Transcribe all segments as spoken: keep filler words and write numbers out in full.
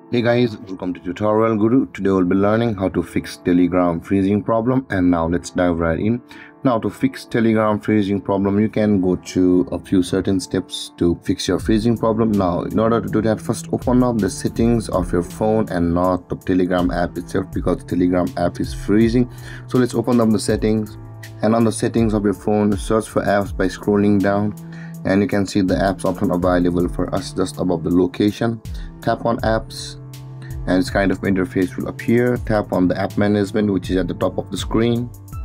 Hey guys, welcome to Tutorial Guru. Today we'll be learning how to fix Telegram freezing problem, and now let's dive right in. Now to fix Telegram freezing problem, you can go to a few certain steps to fix your freezing problem. Now in order to do that, first open up the settings of your phone and not the Telegram app itself, because the Telegram app is freezing. So let's open up the settings, and on the settings of your phone, search for apps by scrolling down, and you can see the apps option available for us just above the location. Tap on apps and this kind of interface will appear. Tap on the app management, which is at the top of the screen,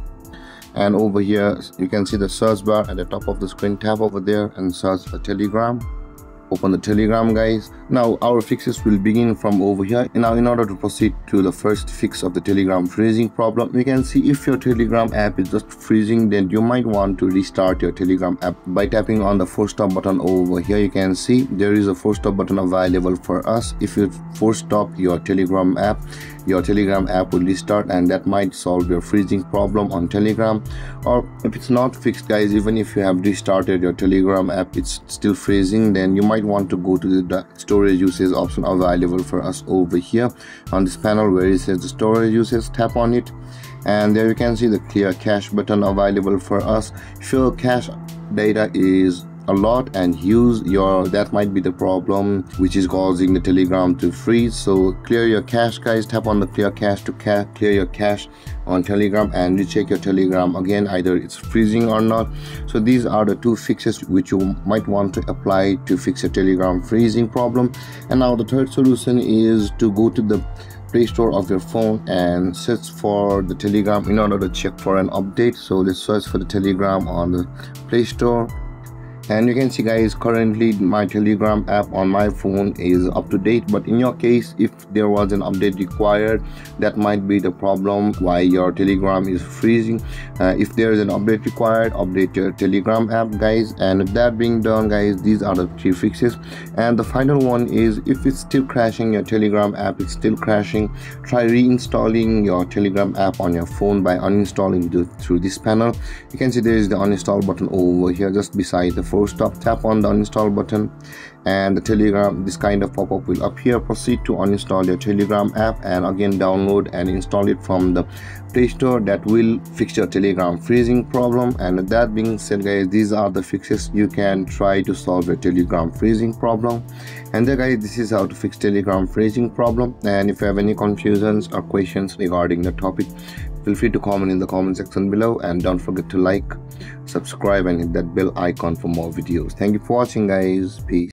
and over here you can see the search bar at the top of the screen. Tap over there and search for Telegram. Open the Telegram, guys. Now our fixes will begin from over here. Now in order to proceed to the first fix of the Telegram freezing problem, you can see if your Telegram app is just freezing, then you might want to restart your Telegram app by tapping on the force stop button over here. You can see there is a force stop button available for us. If you force stop your Telegram app, your Telegram app will restart, and that might solve your freezing problem on Telegram. Or if it's not fixed, guys, even if you have restarted your Telegram app, it's still freezing, then you might want to go to the storage usage option available for us over here on this panel where it says the storage usage. Tap on it, and there you can see the clear cache button available for us. If your cache data is a lot and use your that might be the problem which is causing the Telegram to freeze. So clear your cache, guys. Tap on the clear cache to ca clear your cache on Telegram and recheck your Telegram again, either it's freezing or not. So these are the two fixes which you might want to apply to fix a Telegram freezing problem. And now the third solution is to go to the Play Store of your phone and search for the Telegram in order to check for an update. So let's search for the Telegram on the Play Store. And you can see, guys, currently my Telegram app on my phone is up to date, but in your case, if there was an update required, that might be the problem why your Telegram is freezing. Uh, if there is an update required, update your Telegram app, guys. And with that being done, guys, these are the three fixes. And the final one is, if it's still crashing, your Telegram app is still crashing, try reinstalling your Telegram app on your phone by uninstalling it through this panel. You can see there is the uninstall button over here just beside the force stop. Tap on the uninstall button and the Telegram, this kind of pop-up will appear. Proceed to uninstall your Telegram app and again download and install it from the Play Store. That will fix your Telegram freezing problem. And with that being said, guys, these are the fixes you can try to solve your Telegram freezing problem. And there, guys, this is how to fix Telegram freezing problem. And if you have any confusions or questions regarding the topic, feel free to comment in the comment section below, and don't forget to like, subscribe and hit that bell icon for more videos. Thank you for watching, guys. Peace.